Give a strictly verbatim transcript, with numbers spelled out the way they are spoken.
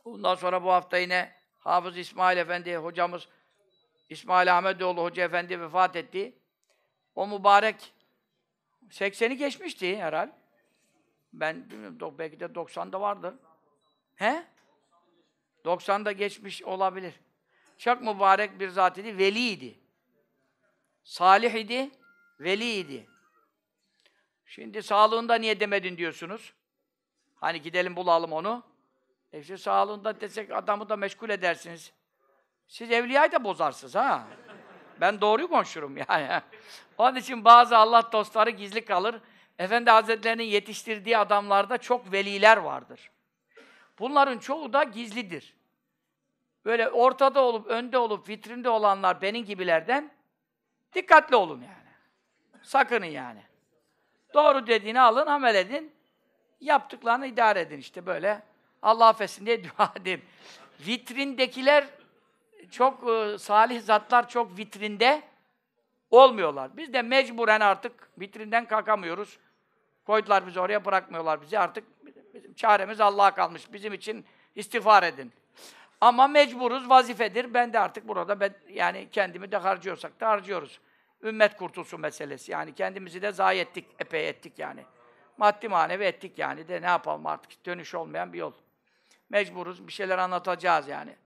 Ondan sonra bu hafta yine Hafız İsmail Efendi hocamız, İsmail Ahmetoğlu Hoca Efendi vefat etti. O mübarek sekseni geçmişti herhal. Ben bilmiyorum, belki de doksanda vardır. He? doksanda geçmiş olabilir. Çok mübarek bir zat idi, veliydi. Salih idi, veliydi. Şimdi sağlığında niye demedin diyorsunuz? Hani gidelim bulalım onu. E işte sağlığında desek adamı da meşgul edersiniz. Siz evliyayı da bozarsınız ha. Ben doğruyu konuşurum yani. Onun için bazı Allah dostları gizli kalır. Efendi Hazretleri'nin yetiştirdiği adamlarda çok veliler vardır. Bunların çoğu da gizlidir. Böyle ortada olup, önde olup, vitrinde olanlar benim gibilerden dikkatli olun yani. Sakının yani. Doğru dediğini alın, amel edin. Yaptıklarını idare edin işte böyle. Allah affetsin diye dua edin. Vitrindekiler çok e, salih zatlar çok vitrinde olmuyorlar. Biz de mecburen artık vitrinden kalkamıyoruz. Koydular bizi oraya, bırakmıyorlar bizi. Artık bizim çaremiz Allah'a kalmış. Bizim için istiğfar edin. Ama mecburuz, vazifedir. Ben de artık burada ben, yani kendimi de harcıyorsak da harcıyoruz. Ümmet kurtulsun meselesi. Yani kendimizi de zayi ettik, epey ettik yani. Maddi manevi ettik yani de ne yapalım artık dönüş olmayan bir yol. Mecburuz, bir şeyler anlatacağız yani.